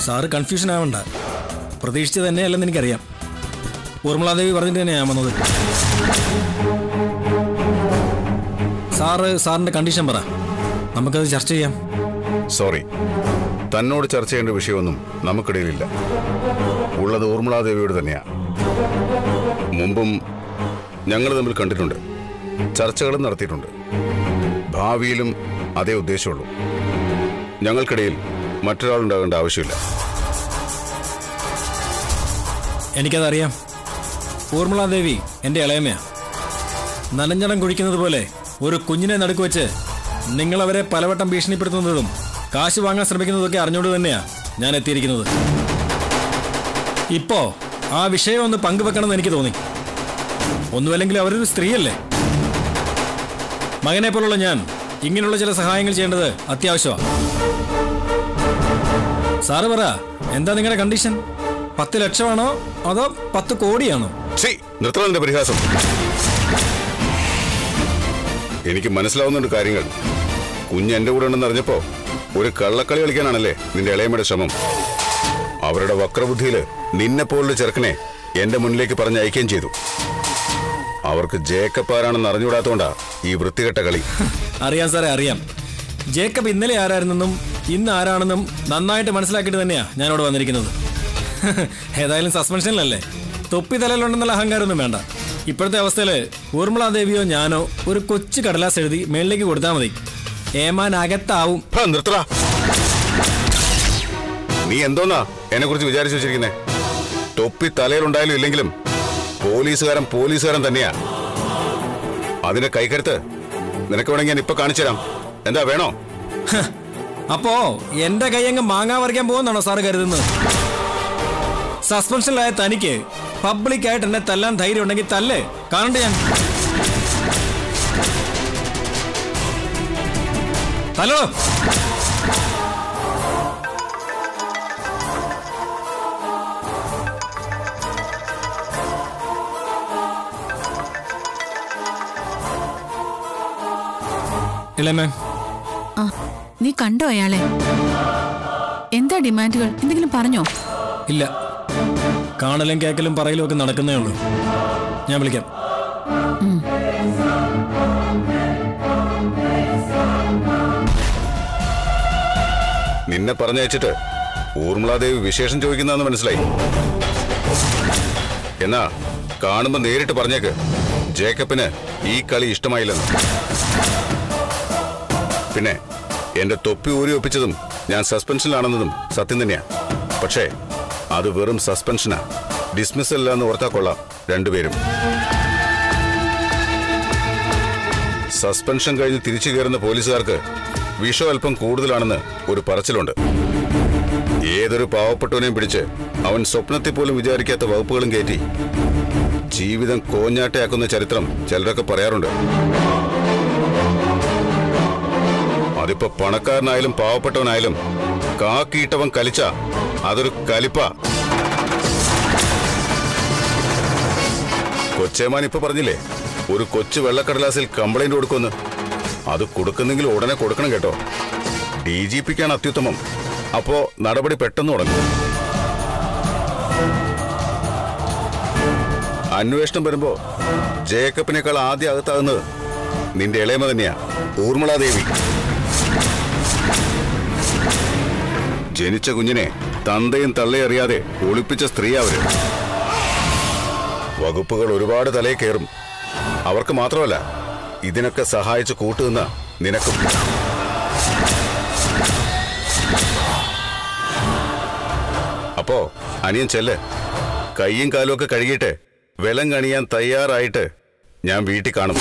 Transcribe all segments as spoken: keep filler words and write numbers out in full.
Sir confusion ആവണ്ട. പ്രതീക്ഷിച്ച് തന്നെയല്ലെന്ന് എനിക്കറിയാം. ഊർമിളാദേവി പറഞ്ഞിട്ട് തന്നെയാണ് ഞാൻ വന്നത്. സാറ് സാറിന്റെ കണ്ടീഷൻ പറ, നമുക്കത് ചർച്ച ചെയ്യാം. സോറി, തന്നോട് ചർച്ച ചെയ്യേണ്ട വിഷയമൊന്നും നമുക്കിടയിലില്ല. ഉള്ളത് ഊർമിളാദേവിയോട് തന്നെയാ. മുമ്പും ഞങ്ങൾ തമ്മിൽ കണ്ടിട്ടുണ്ട്, ചർച്ചകളും നടത്തിയിട്ടുണ്ട്. ഭാവിയിലും അതേ ഉദ്ദേശമുള്ളൂ. ഞങ്ങൾക്കിടയിൽ മറ്റൊരാളുണ്ടാകേണ്ട ആവശ്യമില്ല. എനിക്കതറിയാം. ഊർമിളാദേവി എൻ്റെ ഇളയമ്മയാ. നനഞ്ഞടം കുഴിക്കുന്നത് പോലെ ഒരു കുഞ്ഞിനെ നടുക്ക് വെച്ച് നിങ്ങളവരെ പലവട്ടം ഭീഷണിപ്പെടുത്തുന്നതും കാശ് വാങ്ങാൻ ശ്രമിക്കുന്നതൊക്കെ അറിഞ്ഞുകൊണ്ട് തന്നെയാ ഞാൻ എത്തിയിരിക്കുന്നത്. ഇപ്പോ ആ വിഷയം ഒന്ന് പങ്കുവെക്കണമെന്ന് എനിക്ക് തോന്നി. ഒന്നുമല്ലെങ്കിൽ അവരൊരു സ്ത്രീയല്ലേ. മകനെ പോലുള്ള ഞാൻ ഇങ്ങനെയുള്ള ചില സഹായങ്ങൾ ചെയ്യേണ്ടത് അത്യാവശ്യമാണ്. സാറ് പറ, എന്താ നിങ്ങളുടെ കണ്ടീഷൻ? പത്ത് ലക്ഷമാണോ അതോ പത്ത് കോടിയാണോ? നിർത്തണ പരിഹാസം. എനിക്ക് മനസ്സിലാവുന്നുണ്ട് കാര്യങ്ങൾ. കുഞ്ഞ് എന്റെ കൂടെ ഉണ്ടെന്ന് അറിഞ്ഞപ്പോ ഒരു കള്ളക്കളി കളിക്കാനാണല്ലേ നിന്റെ ഇളയമ്മയുടെ ശ്രമം. അവരുടെ വക്രബുദ്ധിയില് നിന്നെ പോലുള്ള ചെറുക്കനെ എന്റെ മുന്നിലേക്ക് പറഞ്ഞ് അയക്കുകയും ചെയ്തു. അവർക്ക് ജേക്കബ് ആരാണെന്ന് അറിഞ്ഞുകൂടാത്തോണ്ടാ ഈ വൃത്തികെട്ട കളി. അറിയാം സാറേ, അറിയാം. ജേക്കബ് ഇന്നലെ ആരായിരുന്നെന്നും ഇന്ന് ആരാണെന്നും നന്നായിട്ട് മനസ്സിലാക്കിയിട്ട് തന്നെയാ ഞാനിവിടെ വന്നിരിക്കുന്നത്. ഏതായാലും സസ്പെൻഷനിലല്ലേ, തൊപ്പി തലയിലുണ്ടെന്നുള്ള അഹങ്കാരമൊന്നും വേണ്ട. ഇപ്പോഴത്തെ അവസ്ഥയിൽ ഊർമിളാദേവിയോ ഞാനോ ഒരു കൊച്ചു കടലാസ് എഴുതി മേളിലേക്ക് കൊടുത്താൽ മതി. ഏമാൻ അകത്താവും. നീ എന്തോന്നാ എന്നെ കുറിച്ച് വിചാരിച്ചു വെച്ചിരിക്കുന്നേ? തൊപ്പി തലയിലുണ്ടായാലും ഇല്ലെങ്കിലും പോലീസുകാരൻ പോലീസുകാരൻ തന്നെയാ. അതിന്റെ കൈക്കരുത്ത് നിനക്ക് വേണമെങ്കിൽ ഞാൻ ഇപ്പൊ കാണിച്ചു തരാം. എന്താ വേണോ? അപ്പോ എന്റെ കൈയങ്ങ് മാങ്ങാ പറിക്കാൻ പോകുന്നാണോ സാറ് കരുതുന്നത്? സസ്പെൻഷനിലായ തനിക്ക് പബ്ലിക്കായിട്ട് എന്നെ തല്ലാൻ ധൈര്യം ഉണ്ടെങ്കിൽ തല്ലേ, കാണണ്ടേ ഞാൻ. തല്ലോ. ഇളമേ, നീ കണ്ടോ അയാളെ? എന്താ ഡിമാൻഡുകൾ? എന്തെങ്കിലും പറഞ്ഞോ? ഇല്ല, കാണലും കേക്കലും പറയലും ഒക്കെ നടക്കുന്നേ ഉള്ളൂ. ഞാൻ വിളിക്കാം. നിന്നെ പറഞ്ഞയച്ചിട്ട് ഊർമിളാദേവി വിശേഷം ചോദിക്കുന്നതെന്ന് മനസ്സിലായി. എന്നാ കാണുമ്പോ നേരിട്ട് പറഞ്ഞേക്ക് ജേക്കബിന് ഈ കളി ഇഷ്ടമായില്ലെന്ന്. പിന്നെ എന്റെ തൊപ്പി ഊരി ഒപ്പിച്ചതും ഞാൻ സസ്പെൻഷനിലാണെന്നതും സത്യം തന്നെയാ. പക്ഷേ അത് വെറും സസ്പെൻഷനാ, ഡിസ്മിസൽ അല്ല എന്ന് ഓർത്താ കൊള്ളാം രണ്ടുപേരും. സസ്പെൻഷൻ കഴിഞ്ഞ് തിരിച്ചു കയറുന്ന പോലീസുകാർക്ക് വിഷം അല്പം കൂടുതലാണെന്ന് ഒരു പറച്ചിലുണ്ട്. ഏതൊരു പാവപ്പെട്ടവനെയും പിടിച്ച് അവൻ സ്വപ്നത്തിൽ പോലും വിചാരിക്കാത്ത വകുപ്പുകളും കയറ്റി ജീവിതം കോഞ്ഞാട്ടയാക്കുന്ന ചരിത്രം ചിലരൊക്കെ പറയാറുണ്ട്. അതിപ്പോ പണക്കാരനായാലും പാവപ്പെട്ടവനായാലും കാക്കിയിട്ടവൻ കലിച്ച അതൊരു കലിപ്പ. കൊച്ചേമാൻ ഇപ്പൊ പറഞ്ഞില്ലേ ഒരു കൊച്ചു വെള്ളക്കടലാസിൽ കംപ്ലൈന്റ് കൊടുക്കുമെന്ന്. അത് കൊടുക്കുന്നെങ്കിൽ ഉടനെ കൊടുക്കണം കേട്ടോ. ഡി ജി പിക്കാണ് അത്യുത്തമം. അപ്പോ നടപടി പെട്ടെന്ന് തുടങ്ങും. അന്വേഷണം വരുമ്പോ ജേക്കബിനേക്കാൾ ആദ്യം അകത്താകുന്നത് നിന്റെ ഇളയമ തന്നെയാ, ഊർമിളാദേവി. ജനിച്ച കുഞ്ഞിനെ തന്തയും തള്ളയും അറിയാതെ ഒളിപ്പിച്ച സ്ത്രീ അവര്. വകുപ്പുകൾ ഒരുപാട് തലയിൽ കയറും. അവർക്ക് മാത്രമല്ല, ഇതിനൊക്കെ സഹായിച്ച് കൂട്ടുനിന്ന നിനക്കും. അപ്പോ അനിയൻ ചെല്ല്, കയ്യും കാലും ഒക്കെ കഴുകിയിട്ട് വെള്ളം കണിയാൻ തയ്യാറായിട്ട് ഞാൻ വീട്ടിൽ കാണും.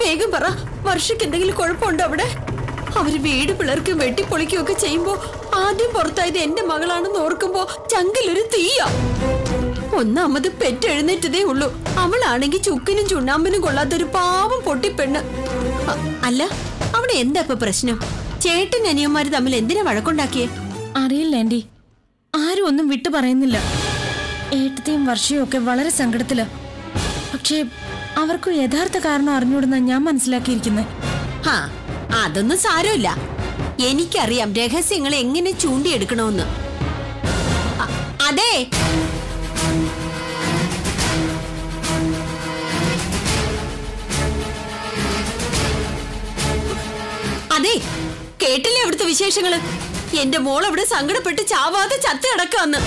വേഗം പറ, വർഷയ്ക്ക് എന്തെങ്കിലും കുഴപ്പമുണ്ടോ അവിടെ? അവര് വീട് പിളർക്കും വെട്ടിപ്പൊളിക്കും ഒക്കെ ചെയ്യുമ്പോ ആദ്യം പുറത്തായത് എന്റെ മകളാണെന്ന് ഓർക്കുമ്പോ ചങ്കിലൊരു തീയാ. ഒന്നാമത് പെറ്റെഴുന്നേറ്റതേ ഉള്ളൂ. അവളാണെങ്കി ചുക്കിനും ചുണ്ണാമ്പിനും കൊള്ളാത്തൊരു പാവം പൊട്ടിപ്പെണ്ണ്. അല്ല, അവിടെ എന്താ ഇപ്പൊ പ്രശ്നം? ചേട്ടൻ അനിയന്മാര് തമ്മിൽ എന്തിനാ വഴക്കുണ്ടാക്കിയേ? അറിയില്ല ആന്റി, ആരും ഒന്നും വിട്ടു പറയുന്നില്ല. ഏട്ടത്തെയും വർഷയും ഒക്കെ വളരെ സങ്കടത്തില. പക്ഷേ അവർക്ക് യഥാർത്ഥ കാരണം അറിഞ്ഞൂടുന്ന ഞാൻ മനസ്സിലാക്കിയിരിക്കുന്നത്. ഹാ, അതൊന്നും സാരമില്ല. എനിക്കറിയാം രഹസ്യങ്ങളെ എങ്ങനെ ചൂണ്ടിയെടുക്കണമെന്ന്. അതെ, അതെ, കേട്ടില്ലേ അവിടുത്തെ വിശേഷങ്ങള്? എന്റെ മോൾ അവിടെ സങ്കടപ്പെട്ട് ചാവാതെ ചത്ത് കിടക്കാന്ന്.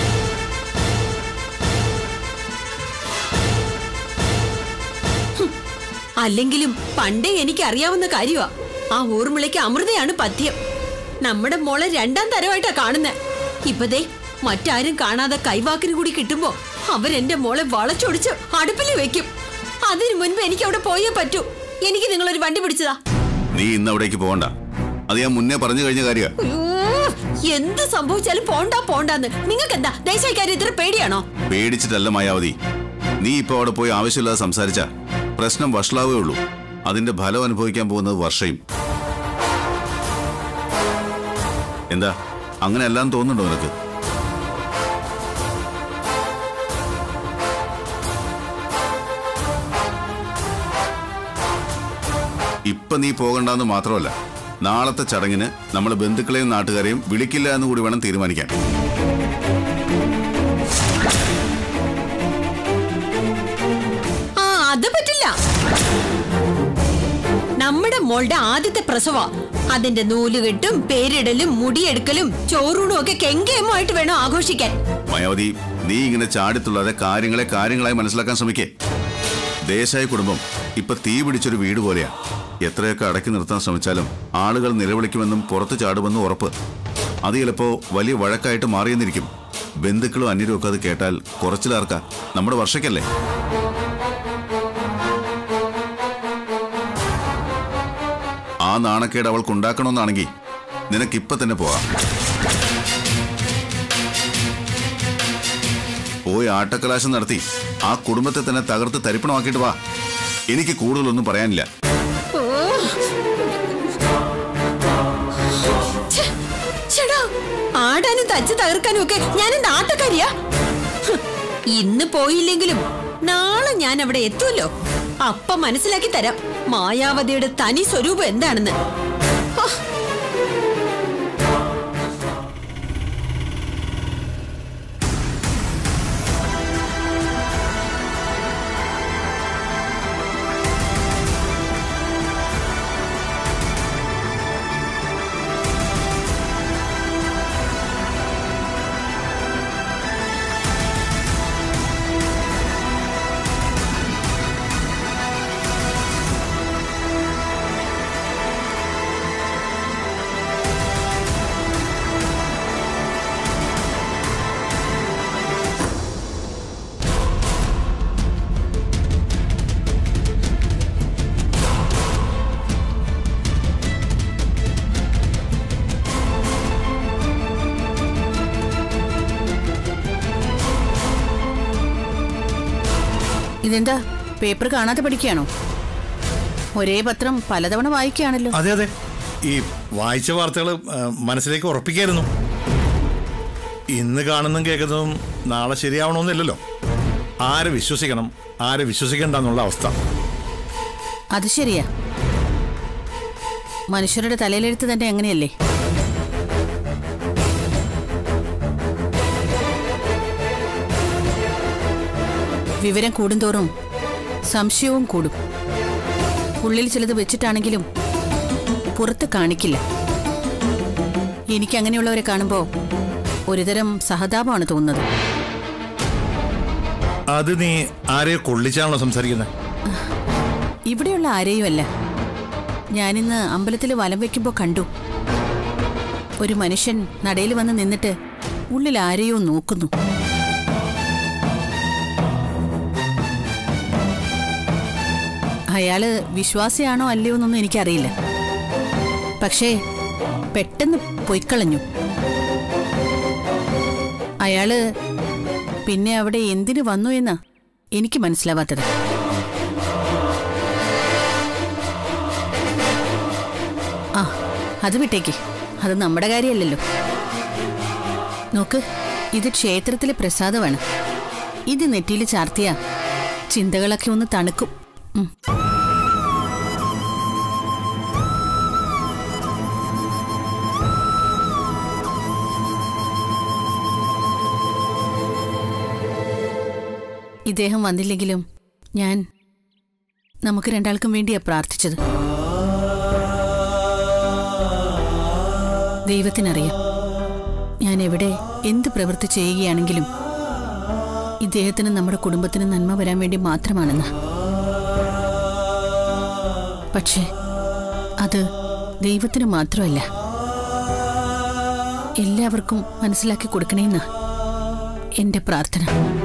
അല്ലെങ്കിലും പണ്ടേ എനിക്ക് അറിയാവുന്ന കാര്യമാ. ആ ഊർമിളയ്ക്ക് അമൃതയാണ് പഥ്യം. നമ്മുടെ മോളെ രണ്ടാം തരമായിട്ടാ കാണുന്നേ. ഇപ്പതേ മറ്റാരും കാണാതെ കൈവാക്കിന് കൂടി കിട്ടുമ്പോ അവരെന്റെ മോളെ വളച്ചൊടിച്ച് അടുപ്പിൽ വെക്കും. അതിനു മുൻപ് എനിക്ക് അവിടെ പോയേ പറ്റൂ. എനിക്ക് നിങ്ങളൊരു വണ്ടി പിടിച്ചതാ. നീ ഇന്ന് അവിടേക്ക് പോകണ്ട, അത് ഞാൻ മുന്നേ പറഞ്ഞു കഴിഞ്ഞ കാര്യ. എന്ത് സംഭവിച്ചാലും പോണ്ടാ പോണ്ടാന്ന്. നിങ്ങൾക്ക് എന്താ ദേശീയക്കാരി ഇത്ര പേടിയാണോ? പേടിച്ചിട്ടല്ല മായാവതി, നീ ഇപ്പൊ അവിടെ പോയി ആവശ്യമില്ലാതെ സംസാരിച്ച പ്രശ്നം വഷളാവേ ഉള്ളൂ. അതിന്റെ ഫലം അനുഭവിക്കാൻ പോകുന്നത് വർഷയും. എന്താ അങ്ങനെ എല്ലാം തോന്നുന്നുണ്ടോ നിനക്ക്? ഇപ്പൊ നീ പോകണ്ടെന്ന് മാത്രമല്ല, നാളത്തെ ചടങ്ങിന് നമ്മൾ ബന്ധുക്കളെയും നാട്ടുകാരെയും വിളിക്കില്ല എന്ന് കൂടി വേണം തീരുമാനിക്കാൻ. ആ, അത് പറ്റില്ല. നമ്മുടെ മോളുടെ ആദ്യത്തെ പ്രസവ. അതിന്റെ നൂലുകെട്ടും പേരിടലും മുടിയെടുക്കലും ചോറൂണും ഒക്കെ കെങ്കേമായിട്ട് വേണം ആഘോഷിക്കാൻ. മായാവതി, നീ ഇങ്ങനെ ചാടിത്തുള്ളാതെ കാര്യങ്ങളെ കാര്യങ്ങളായി മനസ്സിലാക്കാൻ ശ്രമിക്കേ. ദേശായി കുടുംബം ഇപ്പൊ തീ പിടിച്ചൊരു വീട് പോലെയാ. എത്രയൊക്കെ അടക്കി നിർത്താൻ ശ്രമിച്ചാലും ആളുകൾ നിലവിളിക്കുമെന്നും പുറത്തു ചാടുമെന്നും ഉറപ്പ്. അത് ചിലപ്പോ വലിയ വഴക്കായിട്ട് മാറിയെന്നിരിക്കും. ബന്ധുക്കളും അന്യരും ഒക്കെ അത് കേട്ടാൽ കുറച്ചിലാർക്കാ? നമ്മുടെ വർഷയ്ക്കല്ലേ. ആ നാണക്കേട് അവൾക്കുണ്ടാക്കണമെന്നാണെങ്കിൽ നിനക്കിപ്പൊ തന്നെ പോകാം. പോയി ആട്ടക്കലാശം നടത്തി ആ കുടുംബത്തെ തന്നെ തകർത്ത് തരിപ്പണമാക്കിയിട്ട് വാ. എനിക്ക് കൂടുതലൊന്നും പറയാനില്ല. ആടാനും തച്ച് തകർക്കാനും ഒക്കെ ഞാൻ എന്താ ആട്ടക്കാരിയാ? ഇന്ന് പോയില്ലെങ്കിലും നാളെ ഞാൻ അവിടെ എത്തുമല്ലോ. അപ്പ മനസ്സിലാക്കി തരാം മായാവതിയുടെ തനി സ്വരൂപം എന്താണെന്ന്. ഇതെന്താ പേപ്പർ കാണാതെ പഠിക്കുകയാണോ? ഒരേ പത്രം പലതവണ വായിക്കുകയാണല്ലോ. അതെ അതെ, ഈ വായിച്ച വാർത്തകൾ മനസ്സിലേക്ക് ഉറപ്പിക്കായിരുന്നു. ഇന്ന് കാണുന്നതും കേൾക്കുന്നതും നാളെ ശരിയാവണമെന്നില്ലല്ലോ. ആരെ വിശ്വസിക്കണം ആരെ വിശ്വസിക്കണ്ടെന്നുള്ള അവസ്ഥ. അത് ശരിയാ. മനുഷ്യരുടെ തലയിലെഴുത്ത് തന്നെ അങ്ങനെയല്ലേ? വിവരം കൂടുന്തോറും സംശയവും കൂടും. ഉള്ളിൽ ചിലത് വെച്ചിട്ടാണെങ്കിലും പുറത്ത് കാണിക്കില്ല. എനിക്കങ്ങനെയുള്ളവരെ കാണുമ്പോൾ ഒരുതരം സഹതാപമാണ് തോന്നുന്നത്. അത് നീ ആരെയോ കൊള്ളിച്ചാണല്ലോ സംസാരിക്കുന്നത്? ഇവിടെയുള്ള ആരെയുമല്ല. ഞാനിന്ന് അമ്പലത്തിൽ വലം വെക്കുമ്പോൾ കണ്ടു ഒരു മനുഷ്യൻ നടയിൽ വന്ന് നിന്നിട്ട് ഉള്ളിൽ ആരെയോ നോക്കുന്നു. അയാള് വിശ്വാസിയാണോ അല്ലയോ എന്നൊന്നും എനിക്കറിയില്ല. പക്ഷേ പെട്ടെന്ന് പൊയ്ക്കളഞ്ഞു. അയാള് പിന്നെ അവിടെ എന്തിനു വന്നു എന്നാ എനിക്ക് മനസ്സിലാവാത്തത്. ആ അത് വിട്ടേക്ക്, അത് നമ്മുടെ കാര്യമല്ലല്ലോ. നോക്ക്, ഇത് ക്ഷേത്രത്തിലെ പ്രസാദമാണ്. ഇത് നെറ്റിയിൽ ചാർത്തിയ ചിന്തകളൊക്കെ ഒന്ന് തണുക്കും. ഉം. ഇദ്ദേഹം വന്നില്ലെങ്കിലും ഞാൻ നമുക്ക് രണ്ടാൾക്കും വേണ്ടിയാ പ്രാർത്ഥിച്ചത്. ദൈവത്തിനറിയാം ഞാൻ എവിടെ എന്ത് പ്രവൃത്തി ചെയ്യുകയാണെങ്കിലും ഇദ്ദേഹത്തിന് നമ്മുടെ കുടുംബത്തിന് നന്മ വരാൻ വേണ്ടി മാത്രമാണെന്ന്. പക്ഷേ അത് ദൈവത്തിന് മാത്രമല്ല, എല്ലാവർക്കും മനസ്സിലാക്കി കൊടുക്കണേന്നാ എന്റെ പ്രാർത്ഥന.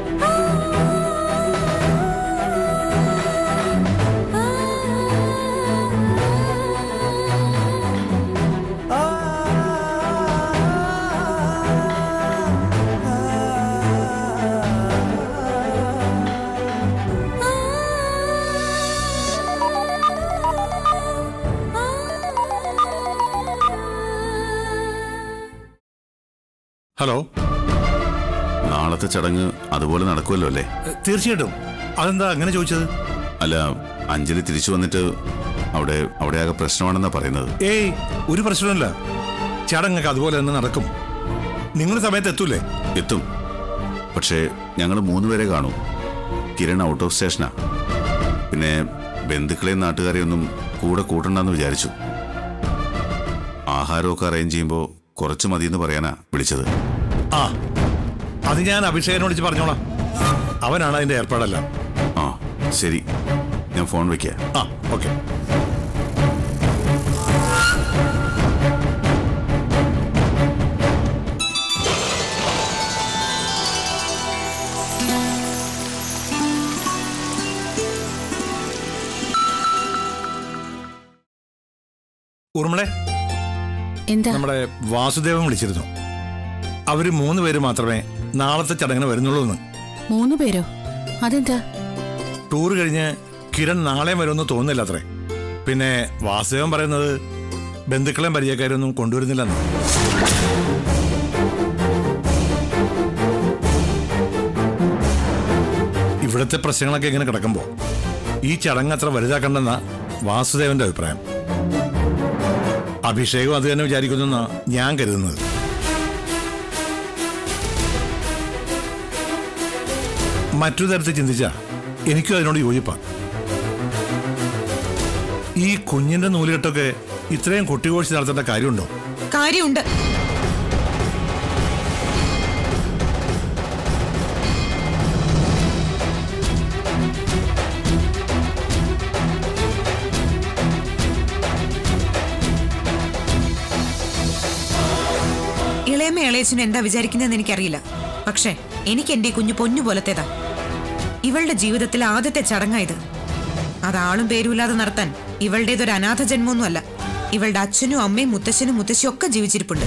ഹലോ, നാളത്തെ ചടങ്ങ് അതുപോലെ നടക്കുമല്ലോ അല്ലേ? തീർച്ചയായിട്ടും. അതെന്താ അങ്ങനെ ചോദിച്ചത്? അല്ല, അഞ്ജലി തിരിച്ചു വന്നിട്ട് അവിടെ അവിടെ ആകെ പ്രശ്നമാണെന്നാ പറയുന്നത്. ഏയ്, ഒരു പ്രശ്നമില്ല. ചടങ്ങൊക്കെ അതുപോലെ തന്നെ നടക്കും. നിങ്ങൾ സമയത്ത് എത്തൂലേ? എത്തും. പക്ഷേ ഞങ്ങൾ മൂന്നുപേരെ കാണും. കിരൺ ഔട്ട് ഓഫ് സ്റ്റേഷനാ. പിന്നെ ബന്ധുക്കളെയും നാട്ടുകാരെയൊന്നും കൂടെ കൂട്ടണ്ടെന്ന് വിചാരിച്ചു. ആഹാരമൊക്കെ അറേഞ്ച് ചെയ്യുമ്പോൾ കുറച്ച് മതിയെന്ന് പറയാനാ വിളിച്ചത്. ആ, അത് ഞാൻ അഭിഷേകനോട് വിളിച്ച് പറഞ്ഞോളാം. അവനാണ് അതിന്റെ ഏർപ്പാടെല്ലാം. ആ ശരി, ഞാൻ ഫോൺ വെക്കാം. ആ ഓക്കെ. ഊർമിളെ, എന്താ? നമ്മുടെ വാസുദേവൻ വിളിച്ചിരുന്നു. അവര് മൂന്ന് പേര് മാത്രമേ നാളത്തെ ചടങ്ങിന് വരുന്നുള്ളൂ എന്ന്. മൂന്ന് പേരോ? അതെന്താ? ടൂർ കഴിഞ്ഞ് കിരൺ നാളെ വരുമെന്ന് തോന്നുന്നില്ല അത്രേ. പിന്നെ വാസുദേവൻ പറയുന്നത് ബന്ധുക്കളെയും പരിചയക്കാരൊന്നും കൊണ്ടുവരുന്നില്ലെന്ന്. ഇവിടുത്തെ പ്രശ്നങ്ങളൊക്കെ ഇങ്ങനെ കിടക്കുമ്പോൾ ഈ ചടങ്ങ് അത്ര വലുതാക്കണ്ടെന്ന വാസുദേവന്റെ അഭിപ്രായം. അഭിഷേകം അത് തന്നെ വിചാരിക്കുന്നെന്നാ ഞാൻ കരുതുന്നത്. മറ്റൊരു തരത്തിൽ ചിന്തിച്ചാ എനിക്കും അതിനോട് യോജിപ്പാ. ഈ കുഞ്ഞിന്റെ നൂലുകെട്ടൊക്കെ ഇത്രയും കൊട്ടിഘോഷിച്ച് നടത്തേണ്ട കാര്യമുണ്ടോ? കാര്യമുണ്ട്. ഇളയമ്മ ഇളയച്ചനും എന്താ വിചാരിക്കുന്നതെന്ന് എനിക്കറിയില്ല. പക്ഷേ എനിക്ക് എന്റെ കുഞ്ഞു പൊന്നു പോലത്തേതാ. ഇവളുടെ ജീവിതത്തിൽ ആദ്യത്തെ ചടങ്ങായത്. അതാളും പേരുമില്ലാതെ നടത്താൻ ഇവളുടേതൊരു അനാഥ ജന്മമൊന്നുമല്ല. ഇവളുടെ അച്ഛനും അമ്മയും മുത്തശ്ശനും മുത്തശ്ശിയും ഒക്കെ ജീവിച്ചിരിപ്പുണ്ട്.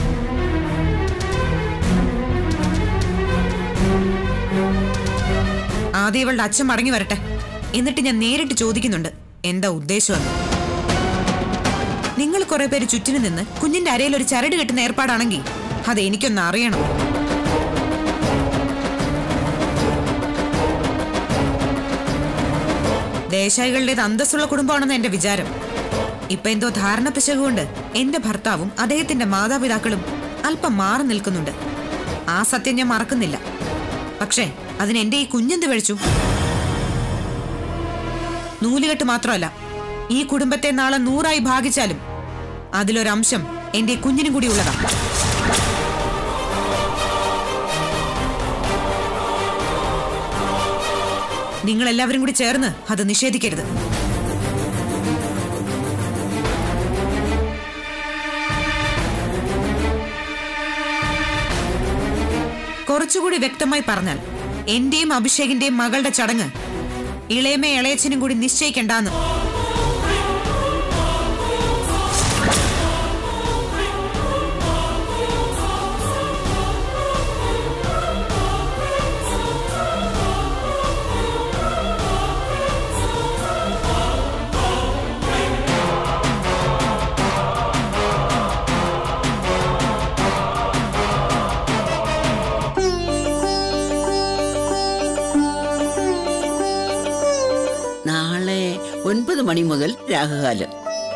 ആദ്യം ഇവളുടെ അച്ഛൻ മടങ്ങി വരട്ടെ, എന്നിട്ട് ഞാൻ നേരിട്ട് ചോദിക്കുന്നുണ്ട് എന്താ ഉദ്ദേശമെന്ന്. നിങ്ങൾ കുറെ പേര് ചുറ്റിനു നിന്ന് കുഞ്ഞിന്റെ അരയിൽ ഒരു ചരട് കെട്ടുന്ന ഏർപ്പാടാണെങ്കിൽ അത് എനിക്കൊന്ന് അറിയണം. ദേശായികളുടേത് അന്തസ്സുള്ള കുടുംബമാണെന്ന് എന്റെ വിചാരം. ഇപ്പൊ എന്തോ ധാരണ പിശകുകൊണ്ട് എന്റെ ഭർത്താവും അദ്ദേഹത്തിന്റെ മാതാപിതാക്കളും അല്പം മാറി നിൽക്കുന്നുണ്ട്. ആ സത്യം ഞാൻ മറക്കുന്നില്ല. പക്ഷേ അതിന് എന്റെ ഈ കുഞ്ഞെന്ത് കഴിച്ചു? നൂലുകെട്ട് മാത്രമല്ല, ഈ കുടുംബത്തെ നാളെ നൂറായി ഭാഗിച്ചാലും അതിലൊരംശം എന്റെ കുഞ്ഞിനും കൂടി ഉള്ളതാണ്. നിങ്ങൾ എല്ലാവരും കൂടി ചേർന്ന് അത് നിഷേധിക്കരുത്. കുറച്ചുകൂടി വ്യക്തമായി പറഞ്ഞാൽ എന്റെയും അഭിഷേകിന്റെയും മകളുടെ ചടങ്ങ് ഇളയമേ ഇളയച്ചനും കൂടി നിശ്ചയിക്കണ്ടെന്ന്. ഒൻപത് മണി മുതൽ രാഹുകാലം.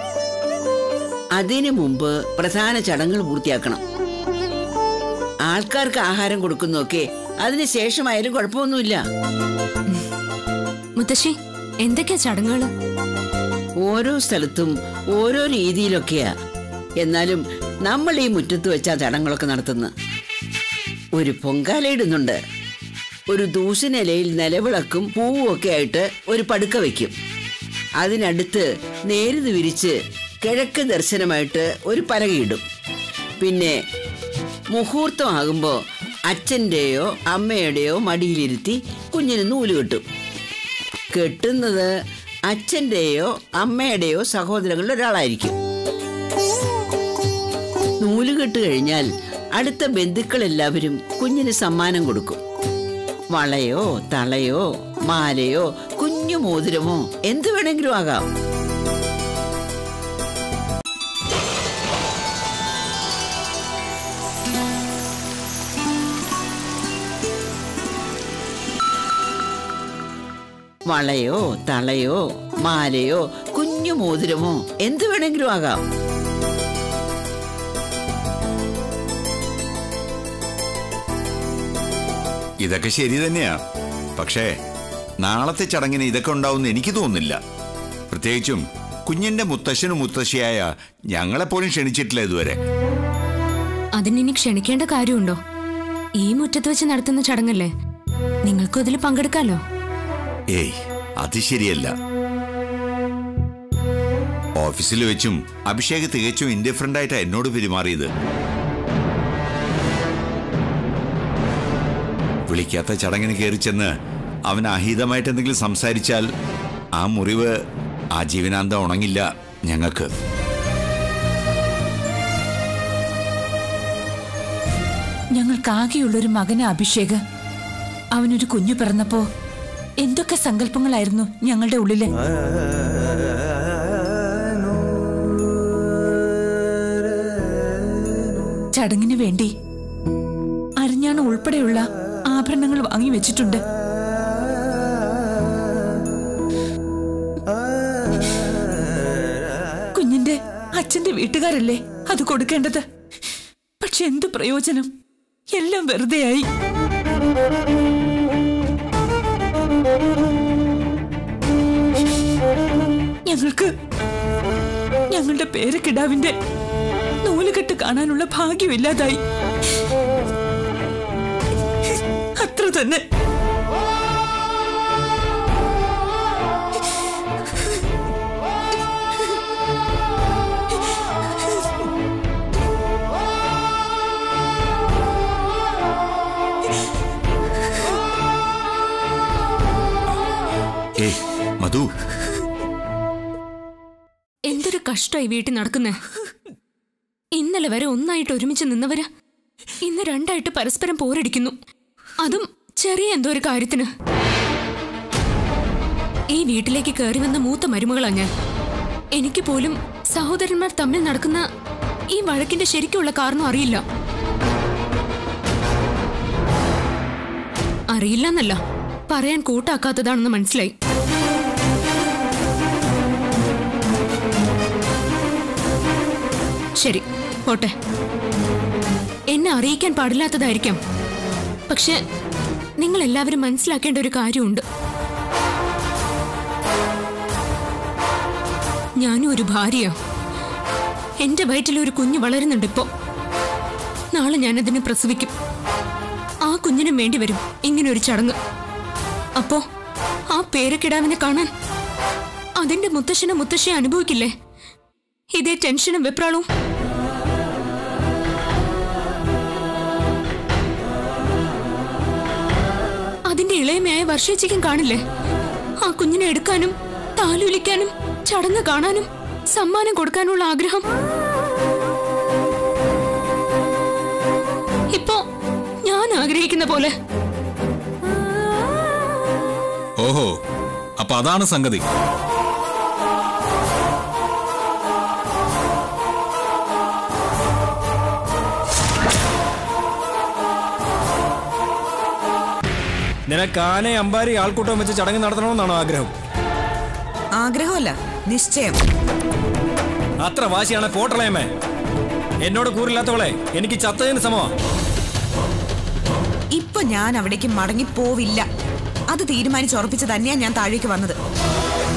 അതിനു മുമ്പ് പ്രധാന ചടങ്ങുകൾ പൂർത്തിയാക്കണം. ആൾക്കാർക്ക് ആഹാരം കൊടുക്കുന്നൊക്കെ അതിന് ശേഷമായാലും കുഴപ്പമൊന്നുമില്ല. മുത്തശ്ശി, എന്തൊക്കെയാ ചടങ്ങുകൾ? ഓരോ സ്ഥലത്തും ഓരോ രീതിയിലൊക്കെയാ. എന്നാലും നമ്മൾ ഈ മുറ്റത്ത് വെച്ചാ ചടങ്ങുകളൊക്കെ നടത്തുന്നത്. ഒരു പൊങ്കാല ഇടുന്നുണ്ട്. ഒരു ദൂഷനിലയിൽ നിലവിളക്കും പൂവും ഒക്കെ ആയിട്ട് ഒരു പടുക്ക വയ്ക്കും. അതിനടുത്ത് നേരിത് വിരിച്ച് കിഴക്ക് ദർശനമായിട്ട് ഒരു പലകയിടും. പിന്നെ മുഹൂർത്തമാകുമ്പോൾ അച്ഛൻ്റെയോ അമ്മയുടെയോ മടിയിലിരുത്തി കുഞ്ഞിന് നൂല് കെട്ടും. കെട്ടുന്നത് അച്ഛൻ്റെയോ അമ്മയുടെയോ സഹോദരങ്ങളിൽ ഒരാളായിരിക്കും. നൂല് കെട്ട് കഴിഞ്ഞാൽ അടുത്ത ബന്ധുക്കളെല്ലാവരും കുഞ്ഞിന് സമ്മാനം കൊടുക്കും. വളയോ തളയോ മാലയോ കുഞ്ഞു മോതിരമോ എന്തു വേണമെങ്കിലും ആകാം. വളയോ തളയോ മാലയോ കുഞ്ഞു മോതിരമോ എന്തു വേണമെങ്കിലും ആകാം. ഇതൊക്കെ ശരി തന്നെയാ. പക്ഷേ നാളത്തെ ചടങ്ങിന് ഇതൊക്കെ ഉണ്ടാവുമെന്ന് എനിക്ക് തോന്നുന്നില്ല. പ്രത്യേകിച്ചും കുഞ്ഞിന്റെ മുത്തശ്ശനും മുത്തശ്ശിയായ ഞങ്ങളെപ്പോലും ക്ഷണിച്ചിട്ടില്ല ഇതുവരെ. അതിനി ക്ഷണിക്കേണ്ട കാര്യമുണ്ടോ? ഈ മുറ്റത്ത് വെച്ച് നടത്തുന്ന ചടങ്ങല്ലേ, നിങ്ങൾക്കും അതിൽ പങ്കെടുക്കാലോ. ഏയ്, അത് ശരിയല്ല. ഓഫീസിൽ വെച്ചും അഭിഷേക് തികച്ചും ഇൻഡിഫറന്റ് ആയിട്ടാ എന്നോട് പെരുമാറിയത്. വിളിക്കാത്ത ചടങ്ങിന് കയറി ചെന്ന് അവൻ അഹിതമായിട്ട് എന്തെങ്കിലും സംസാരിച്ചാൽ ആ മുറിവ് ആജീവനാന്തം ഉണങ്ങില്ല ഞങ്ങൾക്ക്. ഞങ്ങൾക്കാകെയുള്ളൊരു മകന് അഭിഷേക്. അവനൊരു കുഞ്ഞു പിറന്നപ്പോ എന്തൊക്കെ സങ്കല്പങ്ങളായിരുന്നു ഞങ്ങളുടെ ഉള്ളില്. ചടങ്ങിന് വേണ്ടി അരിഞ്ഞാണ് ഉൾപ്പെടെയുള്ള ആഭരണങ്ങൾ വാങ്ങി വെച്ചിട്ടുണ്ട്. കുഞ്ഞിന്റെ അച്ഛന്റെ വീട്ടുകാരല്ലേ അത് കൊടുക്കേണ്ടത്. പക്ഷെ എന്തു പ്രയോജനം, എല്ലാം വെറുതെയായി. ഞങ്ങൾക്ക് ഞങ്ങളുടെ പേരക്കിടാവിന്റെ നൂലുകെട്ട് കാണാനുള്ള ഭാഗ്യമില്ലാതായി. അത്ര തന്നെ. മധു, എന്തൊരു കഷ്ടമായി വീട്ടിൽ നടക്കുന്നേ. ഇന്നലെ വരെ ഒന്നായിട്ട് ഒരുമിച്ച് നിന്നവര് ഇന്ന് രണ്ടായിട്ട് പരസ്പരം പോരടിക്കുന്നു. അതും ചെറിയ എന്തോ ഒരു കാര്യത്തിന്. ഈ വീട്ടിലേക്ക് കയറി വന്ന മൂത്ത മരുമകളാ ഞാൻ. എനിക്ക് പോലും സഹോദരന്മാർ തമ്മിൽ നടക്കുന്ന ഈ വഴക്കിന്റെ ശരിക്കുള്ള കാരണം അറിയില്ല. അറിയില്ലെന്നല്ല, പറയാൻ കൂട്ടാക്കാത്തതാണെന്ന് മനസ്സിലായി. ശരി, പോട്ടെ. എന്നെ അറിയിക്കാൻ പാടില്ലാത്തതായിരിക്കാം. പക്ഷെ നിങ്ങൾ എല്ലാവരും മനസ്സിലാക്കേണ്ട ഒരു കാര്യമുണ്ട്. ഞാനും ഒരു ഭാര്യയാ. എന്റെ വയറ്റിൽ ഒരു കുഞ്ഞ് വളരുന്നുണ്ട് ഇപ്പോ. നാളെ ഞാനതിനെ പ്രസവിക്കും. ആ കുഞ്ഞിനും വേണ്ടി വരും ഇങ്ങനെ ഒരു ചടങ്ങ്. അപ്പോ ആ പേരക്കിടാവിനെ കാണാൻ അതിന്റെ മുത്തശ്ശനും മുത്തശ്ശിയെ അനുഭവിക്കില്ലേ ഇതേ ടെൻഷനും വെപ്രാളവും? അതിന്റെ ഇളയമയായ വർഷേച്ചിക്കും കാണില്ലേ ആ കുഞ്ഞിനെ എടുക്കാനും താലൂലിക്കാനും ചടങ്ങ് കാണാനും സമ്മാനം കൊടുക്കാനുള്ള ആഗ്രഹം? ഇപ്പോ ഞാൻ ആഗ്രഹിക്കുന്ന പോലെ. ഓഹോ, അപ്പൊ അതാണ് സംഗതി. നിനക്ക് ആനെ അമ്പാരി ആൾക്കൂട്ടം വെച്ച് ചടങ്ങ് നടത്തണമെന്നാണോ ആഗ്രഹം? ആഗ്രഹമല്ല, നിശ്ചയം. അത്ര വാശിയാണ് പോട്ടളയമ്മേ. എന്നോട് കൂറില്ലാത്തവളെ എനിക്ക് ചത്തതിന് സമമാ. ഇപ്പൊ ഞാൻ അവിടേക്ക് മടങ്ങി പോവില്ല. അത് തീരുമാനിച്ചുറപ്പിച്ച് തന്നെയാ ഞാൻ താഴേക്ക് വന്നത്.